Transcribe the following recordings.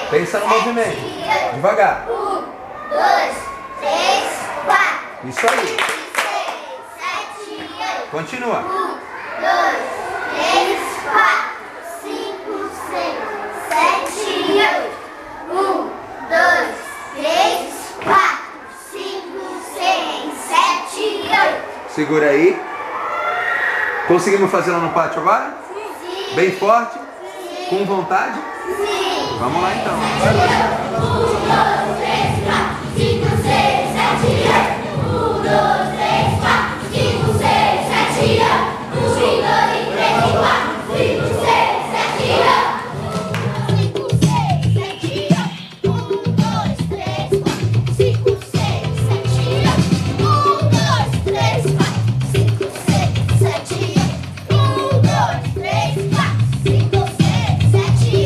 Pensa no movimento. Devagar. 1, 2, 3, 4. Isso aí. 5, 6, 7, 8. Continua. 1, 2, 3, 4. 5, 6, 7, 8. 1, 2, 3, 4. 5, 6, 7, 8. Segura aí. Conseguimos fazer lá no pátio agora? Sim. Bem forte? Sim. Com vontade? Sim. Vamos lá então. 1, 2, 3, 4, 5, 6, 7, 8. 1, 2, 3, 4, 5, 6, 7, 8. 1, 2, 3, 4, 5, 6, 7, 8. 5, 6, 7, 8. 1, 2, 3, 4, 5, 6, 7, 8. 1, 2, 3, 4, 5, 6, 7, 8. 1, 2, 3, 4, 5, 6, 7,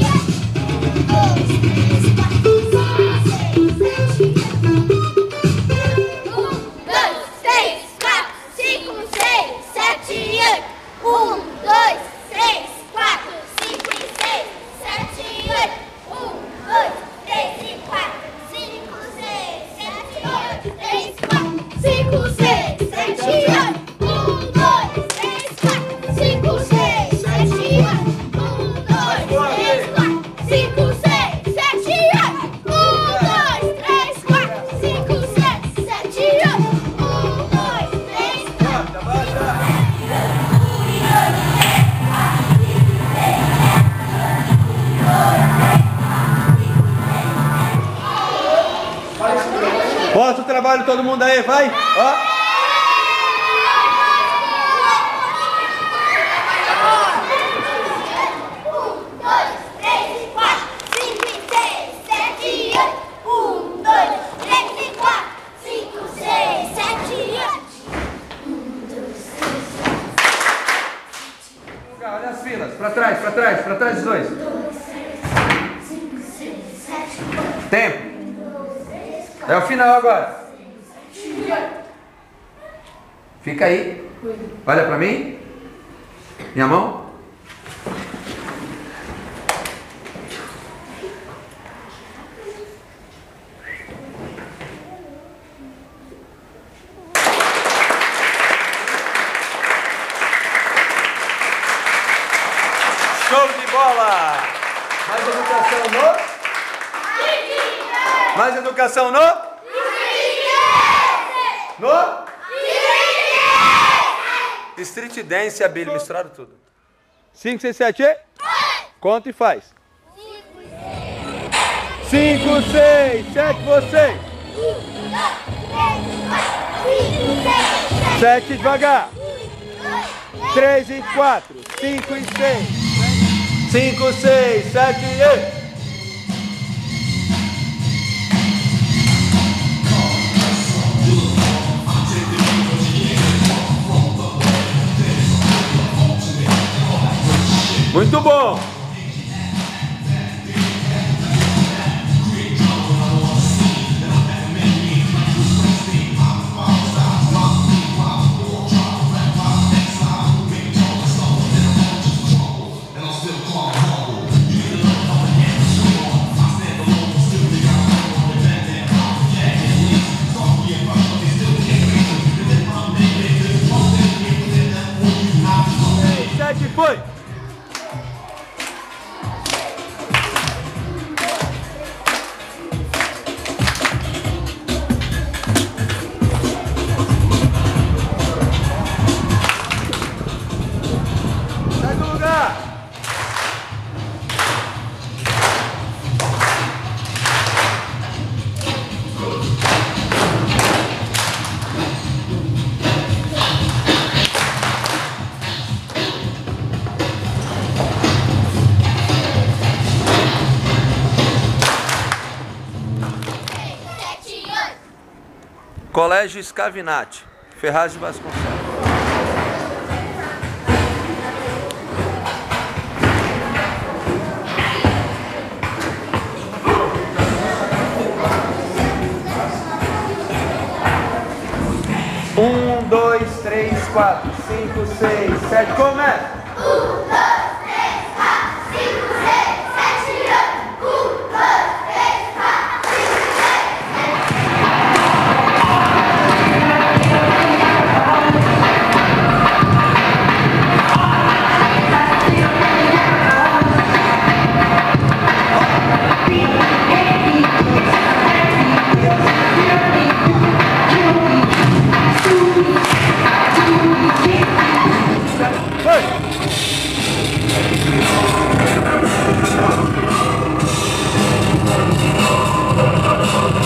8. 1, 2, 3, 4, 5, 6, 7, 8. 1, 2, 3, 4, 5, 6, 7, 8. 3, 4, 5, 6, 7, 8. 1, 2, 3, 4, 5, 6, 7, 8. 1, 2, 3, 4, 5, 6, 7, 8. 1, 2, 3, 4, 5, 6, 7, 8. 1, 2, 3, 4. Bota o trabalho todo mundo aí, vai. Ó. 1, 2, 3, 4, 5, 6, 7, 8. 1, 2, 3, 4, 5, 6, 7, 8. Olha as filas. Pra trás, pra trás, pra trás os dois. 5, 6, 7, 8. Tempo. É o final agora. Fica aí. Olha pra mim. Minha mão. Show de bola! Mais educação no? Mais educação no? No? Street Dance e a Billy, misturaram tudo. 5, 6, 7, conta e faz. 5, 6, 7, vocês. 7 devagar. 3 e 4, 5 e 6. 5, 6, 7 e 8. Muito bom! Sete, foi! Sai do lugar! Colégio Scavinati, Ferraz de Vasconcelos. Um, dois, três, quatro, cinco, seis, sete, começa! 1, 2, 3, 4, 5, 6, 7, 8. 1, 2,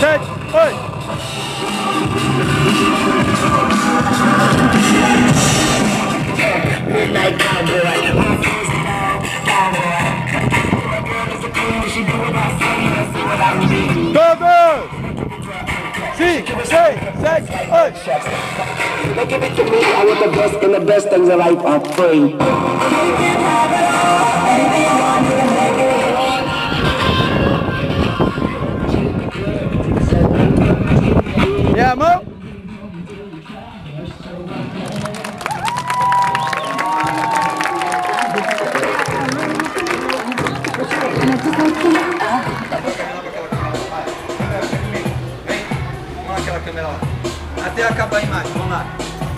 7, 8. Todos! 5, 6, 7, 8. They give it to me, I want the best, and the best things in life are free. E a mão? Vamos naquela câmera lá. Até acabar a imagem, vamos lá.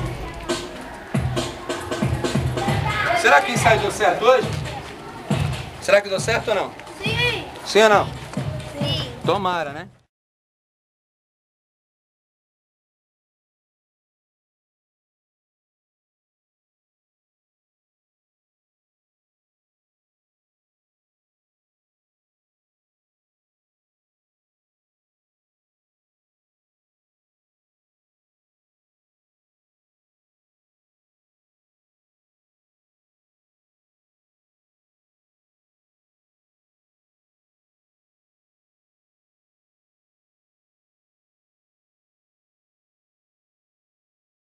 Será que o ensaio deu certo hoje? Será que deu certo ou não? Sim. Sim ou não? Sim. Tomara, né?